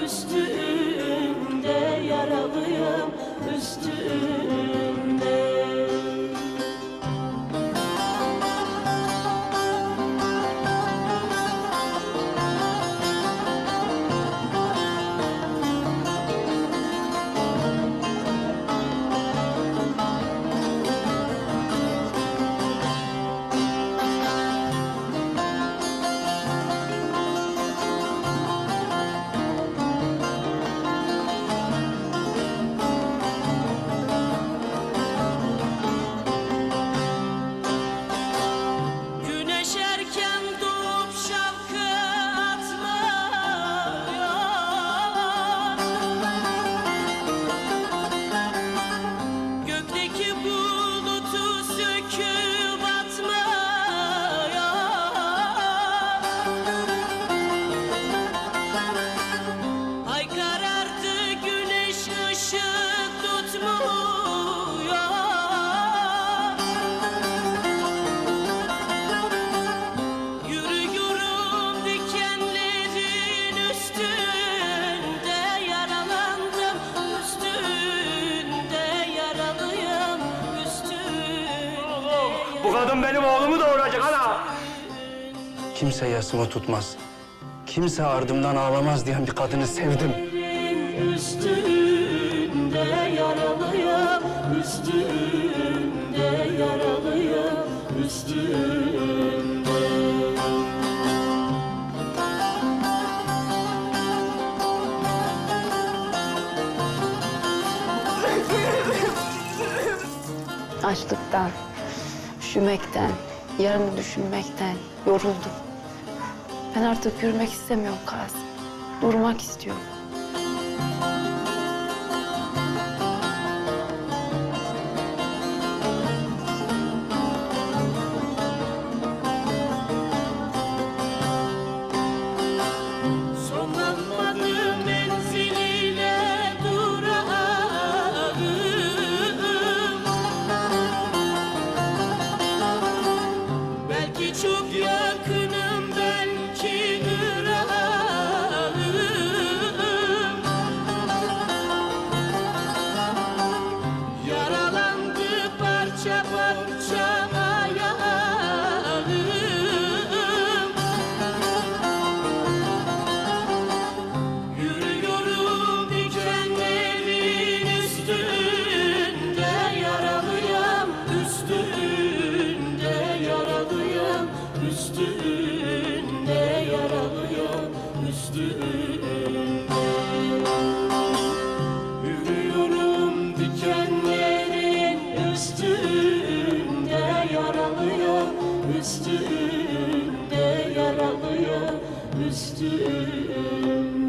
üstünde yaralıyım, üstünde. Bu kadın benim oğlumu doğuracak ana. Kimse yasımı tutmaz, kimse ardımdan ağlamaz diyen bir kadını sevdim. Üstünde yaralıyım, üstünde yaralıyım, üstünde. Açlıktan, üşümekten, yarını düşünmekten yoruldum. Ben artık yürümek istemiyorum Kasım. Durmak istiyorum. Sonlanmadı menziliyle durağım. Belki çok yakınım, belki ırağım. Yaralandı parça parça ayağım. Yürüyorum dikenlerin üstünde yaralıyım, üstünde yaralıyım, üstünde yaralıyım, üstünde. Yürüyorum dikenlerin üstünde yaralıyım, üstünde yaralıyım, üstünde.